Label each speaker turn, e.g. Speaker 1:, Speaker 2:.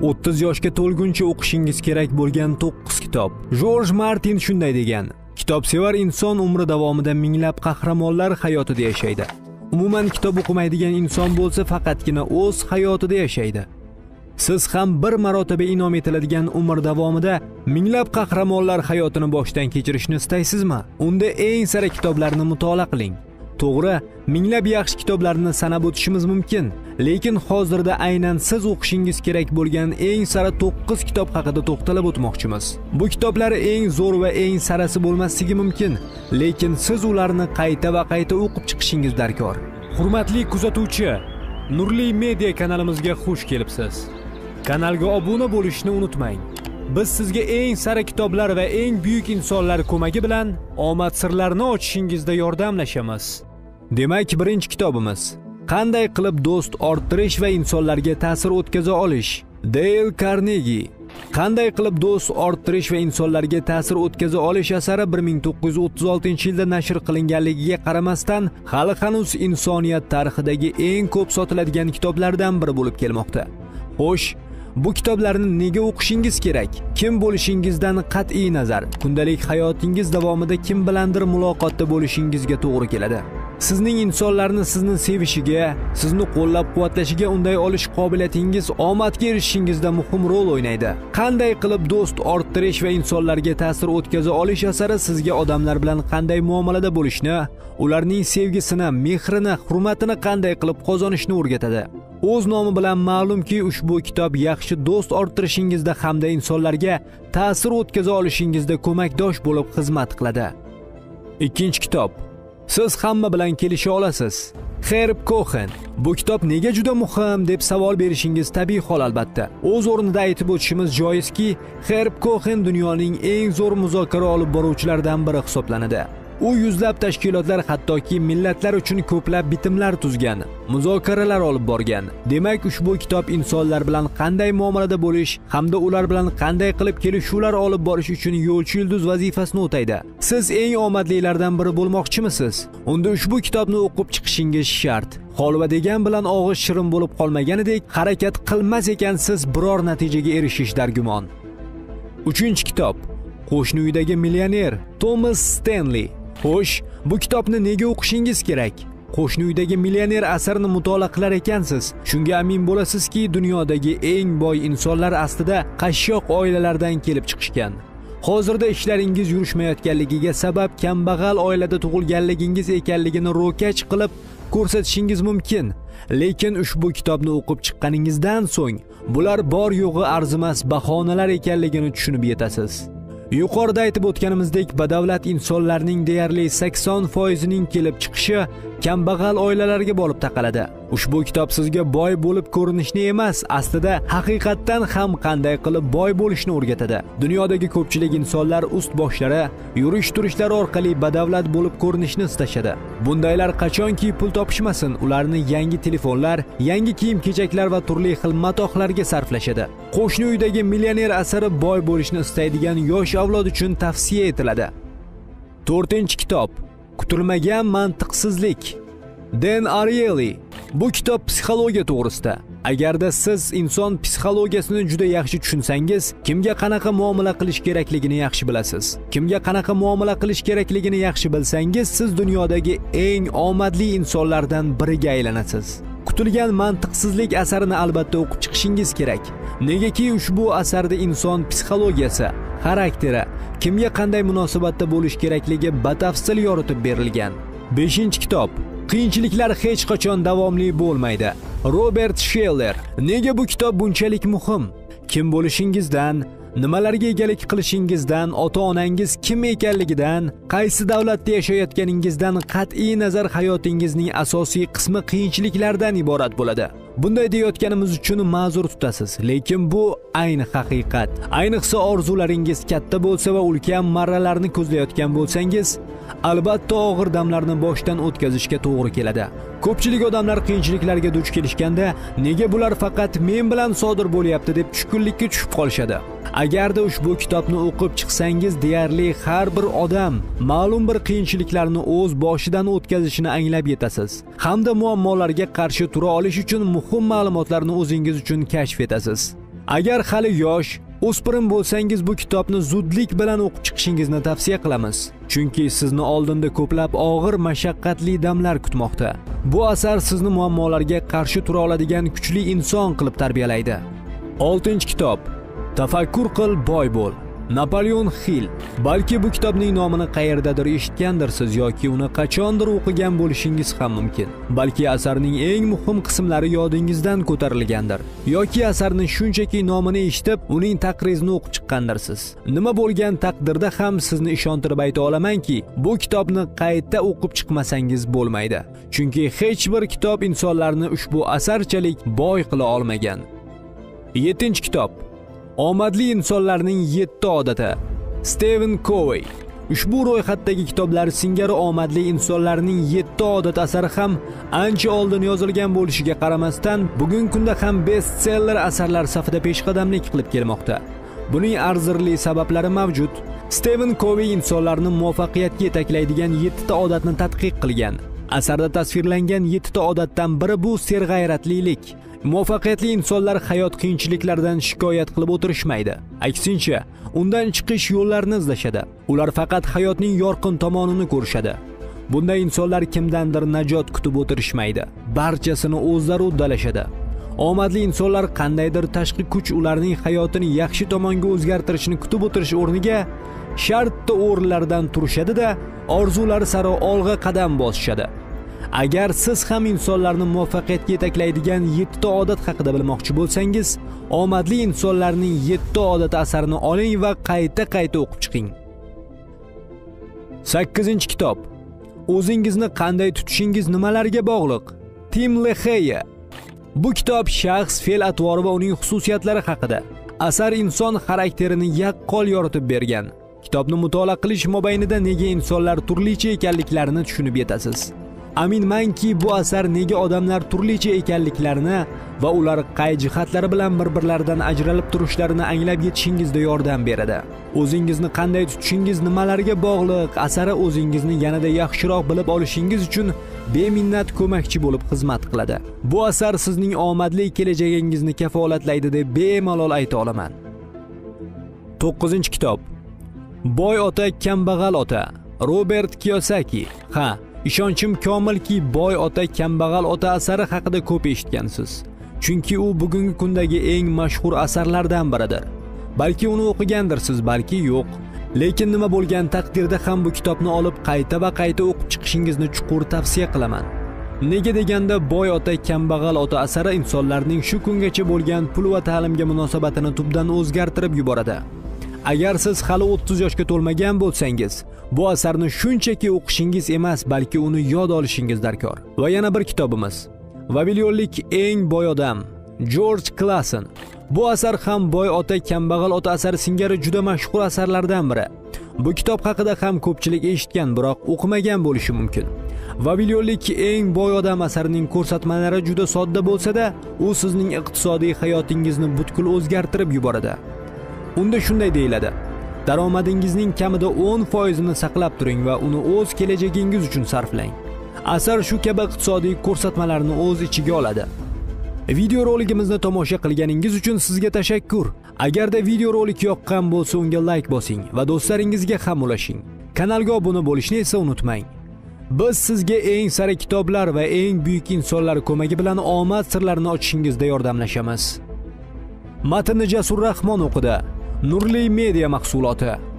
Speaker 1: 30 yoshga to'lguncha o'qishingiz kerak bo'lgan 9 kitob. Jorj Martin shunday degan: kitobsevar inson umri davomida minglab qahramonlar hayotida yashaydi. Umuman kitob o'qimaydigan inson bo'lsa faqatgina o'z hayotida yashaydi. Siz ham bir marotaba inom etiladigan umr davomida minglab qahramonlar hayotini boshdan kechirishni istaysizmi? Unda eng sara kitoblarni mutolaa qiling. To'g'ri, minglab yaxshi kitoblarni sanab o'tishimiz mumkin, lekin hozirda aynan siz o'qishingiz kerak bo'lgan eng sara 9 kitob haqida to'xtalib o'tmoqchimiz. Bu kitoblar eng zo'r va eng sarasi bo'lmasligi mumkin, lekin siz ularni qayta va qayta o'qib chiqishingiz darkor. Hurmatli kuzatuvchi, Nurli Media kanalimizga xush kelibsiz. Kanalga obuna bo'lishni unutmang. Biz sizga eng sara kitoblar va eng buyuk insonlar ko'magi bilan omad sirlarini ochishingizda yordamlashamiz. Demak, birinchi kitobimiz: Qanday qilib do'st orttirish va insonlarga ta'sir o'tkaza olish. Dale Carnegie. Qanday qilib do'st orttirish va insonlarga ta'sir o'tkaza olish asari 1936-yilda nashr qilinganligiga qaramasdan, hali hanuz insoniyat tarixidagi eng ko'p sotiladigan kitoblardan biri bo'lib kelmoqda. Xo'sh, bu kitoblarni nega o'qishingiz kerak? Kim bo'lishingizdan qat'iy nazar, kundalik hayotingiz davomida kim bilandir muloqotda bo'lishingizga to'g'ri keladi. Sizning insonlarni sizni sevishiga, sizni qo'llab-quvvatlashiga unday olish qobiliyatingiz omadga erishishingizda muhim rol o'ynaydi. Qanday qilib do'st orttirish va insonlarga ta'sir o'tkaza olish asari sizga odamlar bilan qanday muomalada bo'lishni, ularning sevgisini, mehrini, hurmatini qanday qilib qozonishni o'rgatadi. O'z nomi bilan ma'lumki, ushbu kitob yaxshi do'st orttirishingizda hamda insonlarga ta'sir o'tkaza olishingizda ko'makdosh bo'lib xizmat qiladi. Ikkinchi kitob: Siz hamma bilan kelisha olasiz. Herb Cohen. Bu kitob nega juda muhim deb savol berishingiz tabiiy hol albatta. O'z o'rnida aytib o'tishimiz joizki, Herb Cohen dunyoning eng zo'r muzokara olib boruvchilaridan biri hisoblanadi. U yuzlab tashkilotlar, hattoki millatlar uchun ko'plab bitimlar tuzgan, muzokaralar olib borgan. Demak, ushbu kitob insonlar bilan qanday muomalada bo'lish hamda ular bilan qanday qilib kelishuvlar olib borish uchun yo'lchi yulduz vazifasini o'taydi. Siz eng omadlilardan biri bo'lmoqchimisiz? Unda ushbu kitobni o'qib chiqishingiz shart. Holva degan bilan og'iz shirin bo'lib qolmaganidek, harakat qilmas ekansiz biror natijaga erishish dargumon. Uchinchi kitob: Qo'shni uydagi millioner. Thomas Stanley. Xo'sh, bu kitobni nega o'qishingiz kerak? Qo'shni uydagi millioner asarini mutolaa qilar ekansiz, shunga amin bo'lasizki, dunyodagi eng boy insonlar aslida qashshoq oilalardan kelib chiqishgan. Hozirda ishlaringiz yurishmayotganligiga sabab kambag'al oilada tug'ilganligingiz ekanligini ro'kach qilib ko'rsatishingiz mumkin. Lekin ushbu kitobni o'qib chiqqaningizdan so'ng, bular bor yo'g'i arzimas bahonalar ekanligini tushunib yetasiz. Yuqorida aytib o'tganimizdek, badavlat insonlarning deyarli 80% kelib chiqishi kambag'al oilalarga bo'lib taqaladi. Ushbu kitob sizga boy bo'lib ko'rinishni emas, aslida haqiqatdan ham qanday qilib boy bo'lishni o'rgatadi. Dunyodagi ko'pchilik insonlar ust-boshlari, yurish-turishlari orqali badavlat bo'lib ko'rinishni istashadi. Bundaylar qachonki pul topishmasin, ularni yangi telefonlar, yangi kiyim-kechaklar va turli xil matohlarga sarflashadi. Qo'shni uydagi millioner asari boy bo'lishni istaydigan yosh avlod uchun tavsiya etiladi. 4-kitob: Kutilmagan mantiqsizlik. Dan Ariely. Bu kitob psixologiya to'g'risida. Agarda siz inson psixologiyasini juda yaxshi tushunsangiz, kimga qanaqa muomala qilish kerakligini yaxshi bilasiz. Kimga qanaqa muomala qilish kerakligini yaxshi bilsangiz, siz dunyodagi eng omadli insonlardan biriga aylanasiz. Kutilgan mantiqsizlik asarini albatta o'qib chiqishingiz kerak. Negaki ushbu asarda inson psixologiyasi, xarakteri, kimga qanday munosabatda bo'lish kerakligi batafsil yoritib berilgan. 5-kitob: Qiyinchiliklar hech qachon davomli bo'lmaydi. Robert Scheller. Nega bu kitob bunchalik muhim? Kim bo'lishingizdan, nimalarga egalik qilishingizdan, ota-onangiz kim ekanligidan, qaysi davlatda yashayotganingizdan qat'iy nazar hayotingizning asosiy qismi qiyinchiliklardan iborat bo'ladi. Bunday deyotganimiz uchun ma'zur tutasiz, lekin bu ayni haqiqat. Ayniqsa orzularingiz katta bo'lsa va ulkan marralarni ko'zlayotgan bo'lsangiz, albatta og'ir damlarni boshdan o'tkazishga to'g'ri keladi. Ko'pchilik odamlar qiyinchiliklarga duch kelishganda, nega bular faqat men bilan sodir bo'lyapti deb tushkunlikka tushib qolishadi. Agarda ushbu kitobni o'qib chiqsangiz, deyarli har bir odam ma'lum bir qiyinchiliklarni o'z boshidan o'tkazishini anglab yetasiz. Hamda muammolarga qarshi tura olish uchun muhim ma'lumotlarni o'zingiz uchun kashf etasiz. Agar hali yosh, o'spirin bo'lsangiz bu kitobni zudlik bilan o'qib chiqishingizni tavsiya qilamiz. Chunki sizni oldinda ko'plab og'ir mashaqqatli damlar kutmoqda. Bu asar sizni muammolarga qarshi tura oladigan kuchli inson qilib tarbiyalaydi. 6-kitob. Tafakkur qil, boy bo'l. Napoleon Hill. Balki bu kitobning nomini qayerdadir eshitgandirsiz yoki uni qachondir o'qigan bo'lishingiz ham mumkin. Balki asarning eng muhim qismlari yodingizdan ko'tarilgandir. Yoki asarning shunchaki nomini eshitib, uning taqrizini o'qib chiqqandirsiz. Nima bo'lgan taqdirda ham sizni ishontirib ayta olamanki, bu kitobni qayta o'qib chiqmasangiz bo'lmaydi. Chunki hech bir kitob insonlarni ushbu asarchalik boy qila olmagan. 7-kitob. Omadli insonlarning 7 odati. Stephen Covey. Ushbu ro'yxatdagi kitoblar singari omadli insonlarning 7 odat asari ham ancha oldin yozilgan bo'lishiga qaramasdan, bugungi kunda ham bestseller asarlar safida peshqadamlik qilib kelmoqda. Buning arzirli sabablari mavjud. Stephen Covey insonlarni muvaffaqiyatga yetaklaydigan 7 ta odatni tadqiq qilgan. Asarda tasvirlangan 7 ta odatdan biri bu serg'ayratlilik. Muvaffaqiyatli insonlar hayot qiyinchiliklaridan shikoyat qilib o'tirishmaydi. Aksincha, undan chiqish yo'llarini izlashadi. Ular faqat hayotning yorqin tomonini ko'rishadi. Bunday insonlar kimdandir najot kutib o'tirishmaydi. Barchasini o'zlari uddalashadi. Omadli insonlar qandaydir tashqi kuch ularning hayotini yaxshi tomonga o'zgartirishini kutib o'tirish o'rniga shartda o'rinlaridan turishadi-da, orzulari sari olg'a qadam bosishadi. Agar siz ham insonlarni muvaffaqiyatga yetaklaydigan 7 ta odat haqida bilmoqchi bo'lsangiz, omadli insonlarning 7 odat asarini oling va qayta o'qib chiqing. 8-kitob. O'zingizni qanday tutishingiz nimalarga bog'liq? Tim LaHaye. Bu kitob shaxs, fe'l-atvori va uning xususiyatlari haqida. Asar inson xarakterini yaqqol yoritib bergan. Kitobni mutolaa qilish mobaynida nega insonlar turlicha ekanliklarini tushunib yetasiz. Aminmanki, bu asar nega odamlar turlicha ekanliklarini va ular qay jihatlari bilan bir-birlaridan ajralib turishlarini anglab yetishingizda yordam beradi. O'zingizni qanday tutishingiz nimalarga bog'liq asari o'zingizni yanada yaxshiroq bilib olishingiz uchun beminnat ko'makchi bo'lib xizmat qiladi. Bu asar sizning omadli kelajagingizni kafolatlaydi deb bemalol ayta olaman. 9-kitob. Boy ota, kambag'al ota. Robert Kiyosaki. Ishonchim komilki, Boy ota, kambag'al ota asari haqida ko'p eshitgansiz. Chunki u bugungi kundagi eng mashhur asarlardan biridir. Balki uni o'qigandirsiz, balki yo'q. Lekin nima bo'lgan taqdirda ham bu kitobni olib qayta o'qib chiqishingizni chuqur tavsiya qilaman. Nega deganda, Boy ota, kambag'al ota asari insonlarning shu kungacha bo'lgan pul va ta'limga munosabatini tubdan o'zgartirib yuboradi. Agar siz hali 30 yoshga to'lmagan bo'lsangiz, bu asarni shunchaki o'qishingiz emas, balki uni yod olishingiz darkor. Va yana bir kitobimiz. Vavilonlik eng boy odam. George Clason. Bu asar ham Boy ota, kambag'al ota asari singari juda mashhur asarlardan biri. Bu kitob haqida ham ko'pchilik eshitgan, biroq o'qimagan bo'lishi mumkin. Vavilonlik eng boy odam asarining ko'rsatmalari juda sodda bo'lsa-da, u sizning iqtisodiy hayotingizni butkul o'zgartirib yuboradi. Unda shunday deyiladi: daromadingizning kamida 10% saqlab turing va uni o'z kelajagingiz uchun sarflang. Asar shu kabi iqtisodiy ko'rsatmalarni o'z ichiga oladi. Video roligimizni tomosha qilganingiz uchun sizga tashakkur. Agarda video rolik yoqqan bo'lsa, unga like bosing va do'stlaringizga ham ulashing. Kanalga obuna bo'lishni esa unutmang. Biz sizga eng sara kitoblar va eng buyuk insonlar ko'magi bilan omad sirlarini ochishingizda yordamlashamiz. Matnni Jasur Rahmon o'qidi. Nurli media mahsuloti.